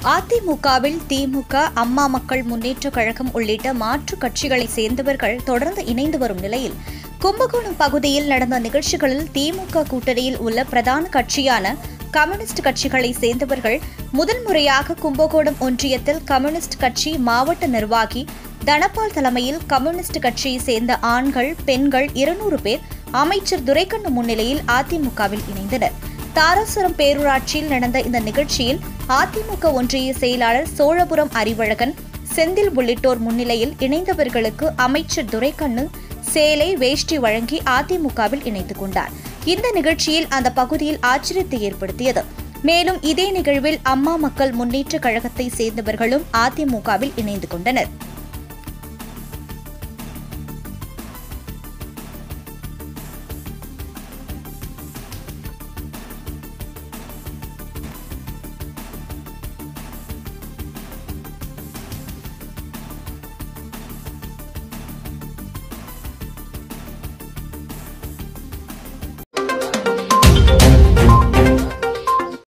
அதிமுகவில் திமுக, அம்மா மக்கள் முன்னேற்றக் கழகம் உள்ளிட்ட மாற்றுக் கட்சிகளைச் சேர்ந்தவர்கள் தொடர்ந்து இணைந்து வரும் நிலையில், கும்பகோணம் பகுதியில் நடந்த நிகழ்ச்சிகளில் திமுக கூட்டணியில் உள்ள பிரதான கட்சியான கம்யூனிஸ்ட் கட்சிகளைச் சேர்ந்தவர்கள் முதல் முறையாக கும்பகோணம் ஒன்றியத்தில் கம்யூனிஸ்ட் கட்சி மாவட்ட நிர்வாகி தனபால் தலைமையில் கம்யூனிஸ்ட் கட்சியைச் சேர்ந்த ஆண்கள், பெண்கள் 200 பேர் அமைச்சர் துரைக்கண்ணு முன்னிலையில் அதிமுகவில் இணைந்தனர். தாராசுரம் பேரூராட்சியில் நடந்த இந்த நிகழ்ச்சியில் அதிமுக ஒன்றிய செயலாளர் சோழபுரம் அறிவழகன், செந்தில் உள்ளிட்டோர் முன்னிலையில் இணைந்தவர்களுக்கு அமைச்சர் துரைக்கண்ணு சேலை, வேஷ்டி வழங்கி அதிமுகவில் இணைத்துக் கொண்டார். இந்த நிகழ்ச்சியில் அந்த பகுதியில் ஆச்சரியத்தை ஏற்படுத்தியது. மேலும் இதே நிகழ்வில் அம்மா மக்கள் முன்னேற்றக் கழகத்தை சேர்ந்தவர்களும் அதிமுகவில் இணைந்து கொண்டனர்.